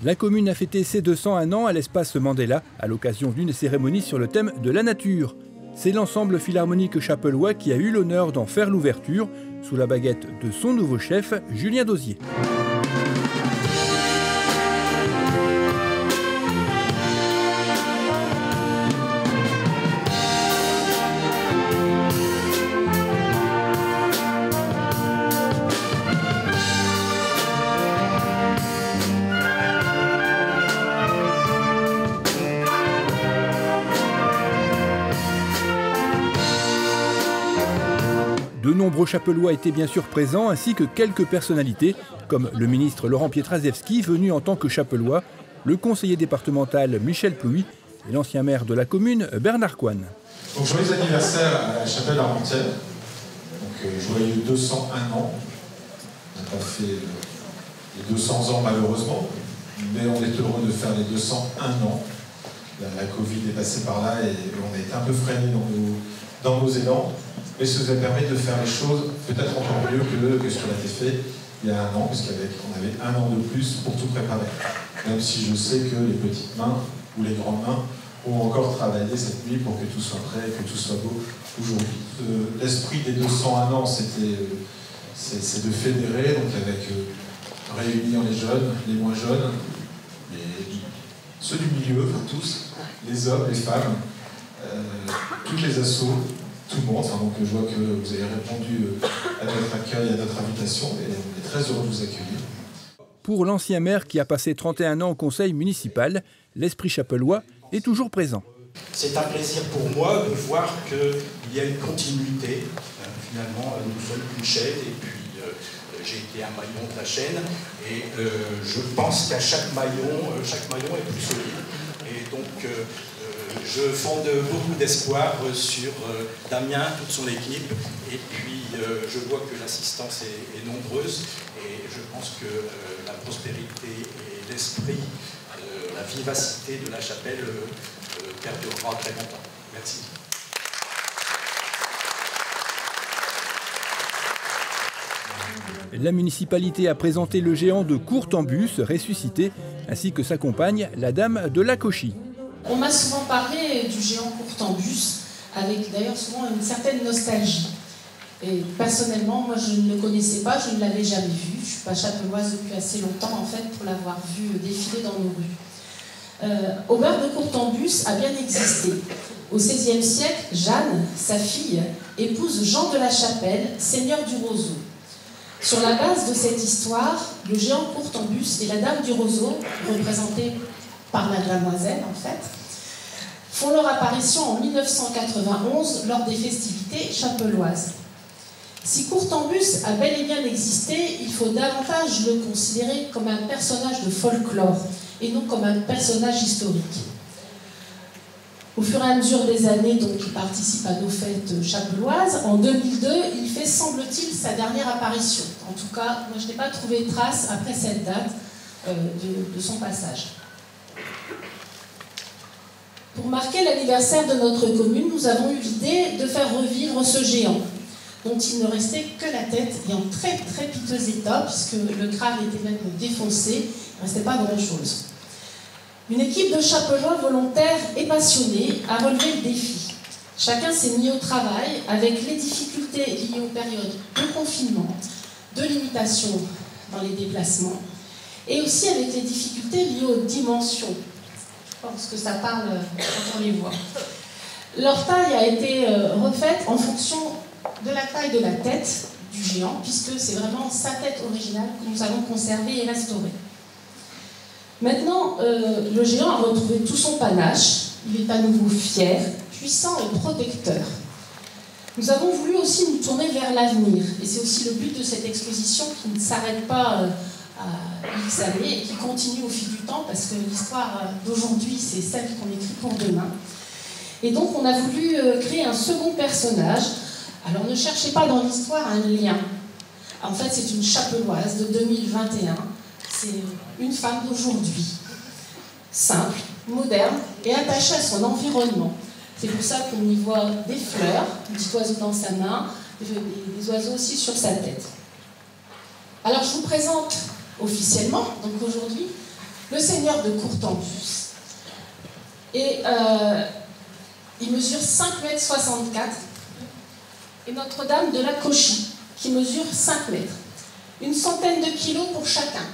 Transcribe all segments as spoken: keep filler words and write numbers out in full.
La commune a fêté ses deux cent un ans à l'espace Mandela à l'occasion d'une cérémonie sur le thème de la nature. C'est l'ensemble philharmonique chapellois qui a eu l'honneur d'en faire l'ouverture sous la baguette de son nouveau chef, Julien Dauzier. De nombreux chapellois étaient bien sûr présents, ainsi que quelques personnalités, comme le ministre Laurent Pietraszewski, venu en tant que chapellois, le conseiller départemental Michel Plouy et l'ancien maire de la commune, Bernard Coine. Donc joyeux anniversaire à la chapelle Armentières. Donc euh, joyeux deux cent un ans. On n'a pas fait les deux cents ans malheureusement, mais on est heureux de faire les deux cent un ans. La, la Covid est passée par là et on a été un peu freiné dans nos, dans nos élans. Mais ça nous a permis de faire les choses peut-être encore mieux que, que ce qu'on a été fait il y a un an, puisqu'on avait un an de plus pour tout préparer. Même si je sais que les petites mains ou les grandes mains ont encore travaillé cette nuit pour que tout soit prêt, que tout soit beau aujourd'hui. Euh, L'esprit des deux cent un ans, c'était euh, c'est de fédérer, donc avec euh, réunir les jeunes, les moins jeunes, les, ceux du milieu, enfin tous, les hommes, les femmes, euh, toutes les assos, tout le monde. Enfin, donc je vois que vous avez répondu à notre accueil, à notre invitation, et on est très heureux de vous accueillir. Pour l'ancien maire qui a passé trente et un ans au conseil municipal, l'esprit chapellois est toujours présent. C'est un plaisir pour moi de voir qu'il y a une continuité. Euh, finalement, nous sommes une chaîne et puis euh, j'ai été un maillon de la chaîne et euh, je pense qu'à chaque maillon, euh, chaque maillon est plus solide. Et donc, euh, euh, je fonde beaucoup d'espoir sur euh, Damien, toute son équipe. Et puis, euh, je vois que l'assistance est, est nombreuse et je pense que euh, la prospérité et l'esprit, euh, la vivacité de la chapelle euh, perdurera très longtemps. Merci. La municipalité a présenté le géant de Courtembus ressuscité, ainsi que sa compagne, la dame de la Cauchy. On m'a souvent parlé du géant Courtembus, avec d'ailleurs souvent une certaine nostalgie. Et personnellement, moi je ne le connaissais pas, je ne l'avais jamais vu. Je ne suis pas chapelloise depuis assez longtemps en fait pour l'avoir vu défiler dans nos rues. Euh, Aubert de Courtembus a bien existé. Au seizième siècle, Jeanne, sa fille, épouse Jean de la Chapelle, seigneur du Roseau. Sur la base de cette histoire, le géant Courtembus et la dame du Roseau, représentée par la demoiselle en fait, font leur apparition en mille neuf cent quatre-vingt-onze lors des festivités chapelloises. Si Courtembus a bel et bien existé, il faut davantage le considérer comme un personnage de folklore et non comme un personnage historique. Au fur et à mesure des années, donc, il participe à nos fêtes chapelloises. En deux mille deux, il fait, semble-t-il, sa dernière apparition. En tout cas, moi je n'ai pas trouvé de trace après cette date euh, de, de son passage. Pour marquer l'anniversaire de notre commune, nous avons eu l'idée de faire revivre ce géant, dont il ne restait que la tête et en très très piteux état, puisque le crâne était même défoncé, il ne restait pas grand-chose. Une équipe de chapellois volontaires et passionnés a relevé le défi. Chacun s'est mis au travail avec les difficultés liées aux périodes de confinement, de limitation dans les déplacements, et aussi avec les difficultés liées aux dimensions. Je pense que ça parle quand on les voit. Leur taille a été refaite en fonction de la taille de la tête du géant, puisque c'est vraiment sa tête originale que nous avons conservée et restaurée. Maintenant, euh, le géant a retrouvé tout son panache, il est à nouveau fier, puissant et protecteur. Nous avons voulu aussi nous tourner vers l'avenir, et c'est aussi le but de cette exposition qui ne s'arrête pas euh, à X années et qui continue au fil du temps, parce que l'histoire d'aujourd'hui, c'est celle qu'on écrit pour demain. Et donc on a voulu euh, créer un second personnage. Alors ne cherchez pas dans l'histoire un lien. En fait, c'est une chapelloise de deux mille vingt et un. C'est une femme d'aujourd'hui, simple, moderne et attachée à son environnement. C'est pour ça qu'on y voit des fleurs, un petit oiseau dans sa main, des, des oiseaux aussi sur sa tête. Alors je vous présente officiellement, donc aujourd'hui, le Seigneur de Courtambus. Et euh, il mesure cinq mètres soixante-quatre. Et Notre-Dame de la Cauchy, qui mesure cinq mètres. Une centaine de kilos pour chacun.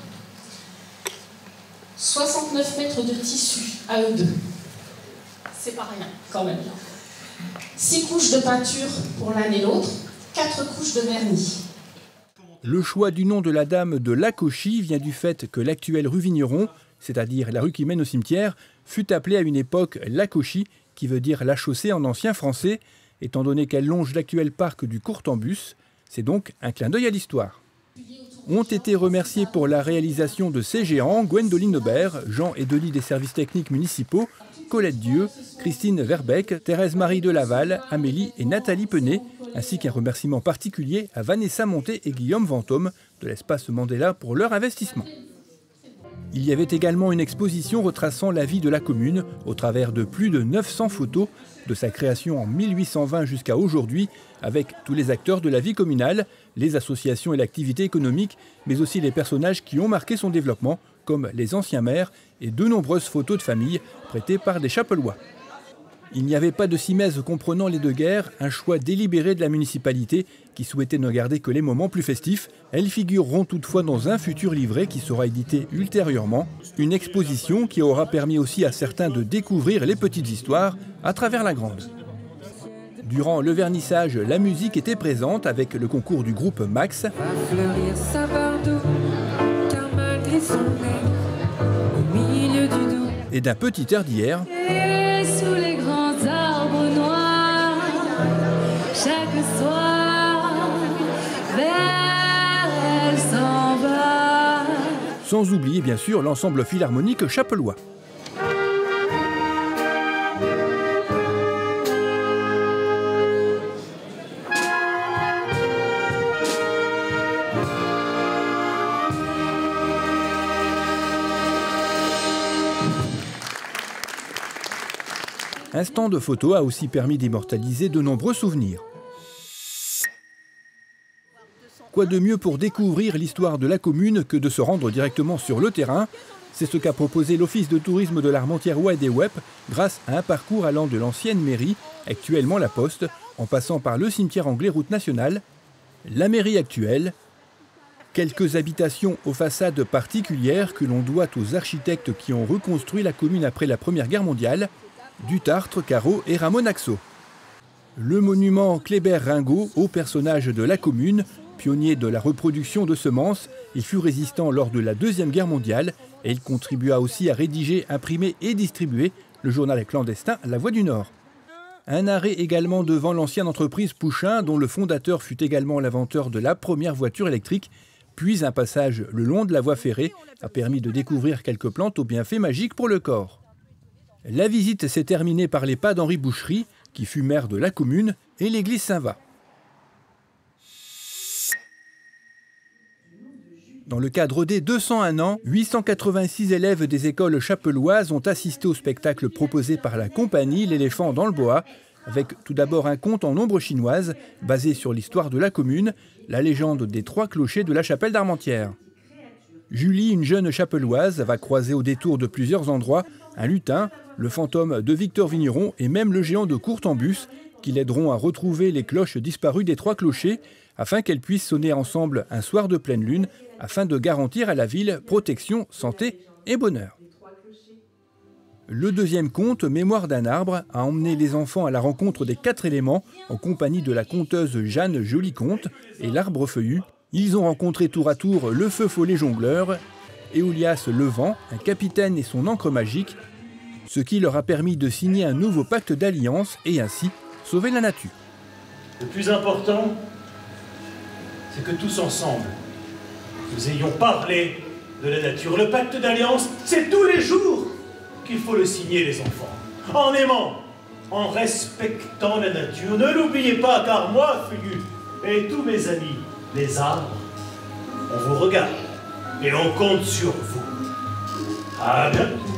soixante-neuf mètres de tissu à eux deux. C'est pas rien, quand même. Six couches de peinture pour l'un et l'autre, quatre couches de vernis. Le choix du nom de la dame de la Cauchy vient du fait que l'actuelle rue Vigneron, c'est-à-dire la rue qui mène au cimetière, fut appelée à une époque la Cauchy, qui veut dire la chaussée en ancien français, étant donné qu'elle longe l'actuel parc du Courtambus. C'est donc un clin d'œil à l'histoire. Ont été remerciés pour la réalisation de ces géants Gwendoline Aubert, Jean et Denis des services techniques municipaux, Colette Dieu, Christine Verbeck, Thérèse-Marie de Laval, Amélie et Nathalie Penet, ainsi qu'un remerciement particulier à Vanessa Monté et Guillaume Vantôme de l'espace Mandela pour leur investissement. Il y avait également une exposition retraçant la vie de la commune au travers de plus de neuf cents photos de sa création en mille huit cent vingt jusqu'à aujourd'hui, avec tous les acteurs de la vie communale, les associations et l'activité économique, mais aussi les personnages qui ont marqué son développement, comme les anciens maires et de nombreuses photos de famille prêtées par des Chapellois. Il n'y avait pas de simèse comprenant les deux guerres, un choix délibéré de la municipalité qui souhaitait ne garder que les moments plus festifs. Elles figureront toutefois dans un futur livret qui sera édité ultérieurement, une exposition qui aura permis aussi à certains de découvrir les petites histoires à travers la grande. Durant le vernissage, la musique était présente avec le concours du groupe Max. Va fleurir sa Bordeaux, car malgré son nez, au milieu du dos, et d'un petit air d'hier. et sous les grands arbres noirs, chaque soir, vers elle s'en va. Sans oublier bien sûr l'ensemble philharmonique chapellois. Un stand de photos a aussi permis d'immortaliser de nombreux souvenirs. Quoi de mieux pour découvrir l'histoire de la commune que de se rendre directement sur le terrain? C'est ce qu'a proposé l'Office de tourisme de l'Armentières et des Ouep grâce à un parcours allant de l'ancienne mairie, actuellement la Poste, en passant par le cimetière anglais route nationale, la mairie actuelle, quelques habitations aux façades particulières que l'on doit aux architectes qui ont reconstruit la commune après la Première Guerre mondiale, Dutartre, Carreau et Ramon Axo. Le monument Kléber-Ringot, haut personnage de la commune, pionnier de la reproduction de semences, il fut résistant lors de la Deuxième Guerre mondiale et il contribua aussi à rédiger, imprimer et distribuer le journal clandestin La Voix du Nord. Un arrêt également devant l'ancienne entreprise Pouchin, dont le fondateur fut également l'inventeur de la première voiture électrique, puis un passage le long de la voie ferrée a permis de découvrir quelques plantes aux bienfaits magiques pour le corps. La visite s'est terminée par les pas d'Henri Boucherie, qui fut maire de la commune, et l'église Saint-Va. Dans le cadre des deux cent un ans, huit cent quatre-vingt-six élèves des écoles chapelloises ont assisté au spectacle proposé par la compagnie L'éléphant dans le bois, avec tout d'abord un conte en ombre chinoise, basé sur l'histoire de la commune, la légende des trois clochers de la chapelle d'Armentières. Julie, une jeune chapelloise, va croiser au détour de plusieurs endroits un lutin, le fantôme de Victor Vigneron et même le géant de Courtambus, qui l'aideront à retrouver les cloches disparues des trois clochers, afin qu'elles puissent sonner ensemble un soir de pleine lune, afin de garantir à la ville protection, santé et bonheur. Le deuxième conte, Mémoire d'un arbre, a emmené les enfants à la rencontre des quatre éléments, en compagnie de la conteuse Jeanne Joliconte et l'arbre feuillu. Ils ont rencontré tour à tour le feu follet jongleur, Éolias le vent, un capitaine et son encre magique, ce qui leur a permis de signer un nouveau pacte d'alliance et ainsi sauver la nature. Le plus important, c'est que tous ensemble, nous ayons parlé de la nature. Le pacte d'alliance, c'est tous les jours qu'il faut le signer, les enfants. En aimant, en respectant la nature. Ne l'oubliez pas, car moi, Fugu, et tous mes amis, les arbres, on vous regarde et on compte sur vous. À bientôt.